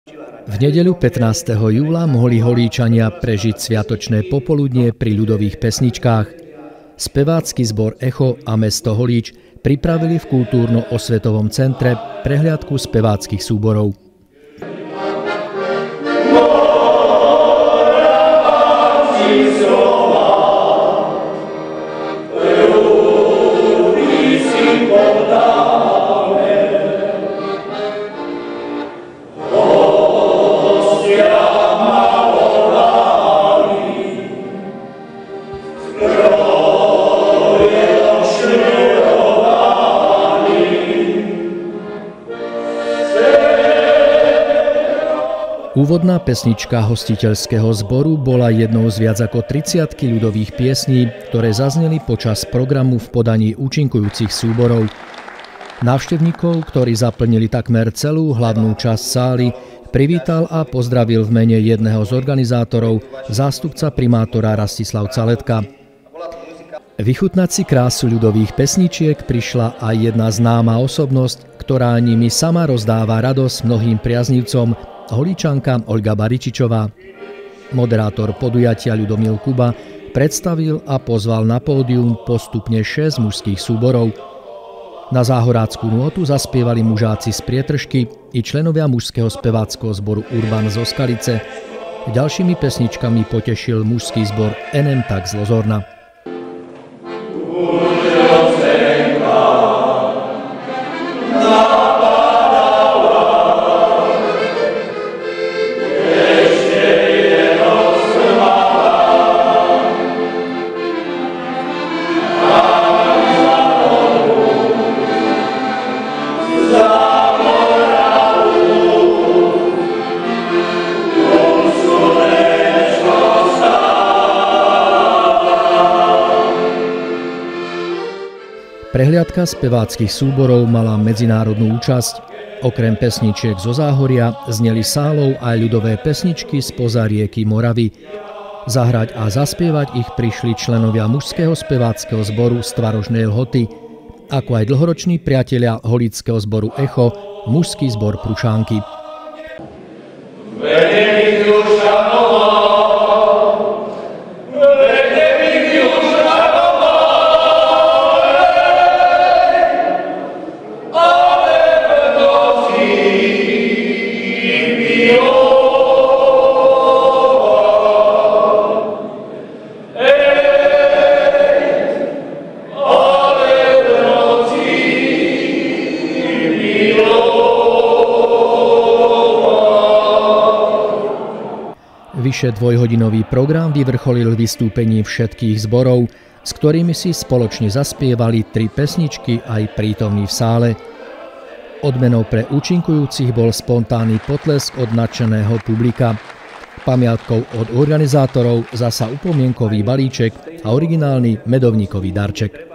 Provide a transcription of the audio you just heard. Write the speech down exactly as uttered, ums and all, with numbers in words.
V nedeľu pätnásteho júla mohli Holíčania prežiť sviatočné popoludnie pri ľudových pesničkách. Spevácky zbor Echo a mesto Holíč pripravili v kultúrno-osvetovom centre prehliadku speváckych súborov. Úvodná pesnička hostiteľského zboru bola jednou z viac ako tridsiatky ľudových piesní, ktoré zazneli počas programu v podaní účinkujúcich súborov. Návštevníkov, ktorí zaplnili takmer celú hlavnú časť sály, privítal a pozdravil v mene jedného z organizátorov zástupca primátora Rastislav Caletka. Vychutnať si krásu ľudových pesničiek prišla aj jedna známa osobnosť, ktorá nimi sama rozdáva radosť mnohým priaznivcom, Holíčanka Olga Baričičová. Moderátor podujatia Ľudomil Kuba predstavil a pozval na pódium postupne šesť mužských súborov. Na záhoráckú nôtu zaspievali mužáci z Prietržky i členovia mužského speváckeho zboru Urban zo Skalice. Ďalšími pesničkami potešil mužský zbor Enem tak z Lozorna. Prehliadka speváckych súborov mala medzinárodnú účasť. Okrem pesničiek zo Záhoria zneli sálou aj ľudové pesničky spoza rieky Moravy. Zahrať a zaspievať ich prišli členovia mužského speváckeho zboru z Tvarožnej Lhoty, ako aj dlhoroční priatelia holíckeho zboru Echo, mužský zbor Prušánky. Vyše dvojhodinový program vyvrcholil vystúpením všetkých zborov, s ktorými si spoločne zaspievali tri pesničky aj prítomní v sále. Odmenou pre účinkujúcich bol spontánny potlesk od nadšeného publika. Pamiatkou od organizátorov zasa upomienkový balíček a originálny medovníkový darček.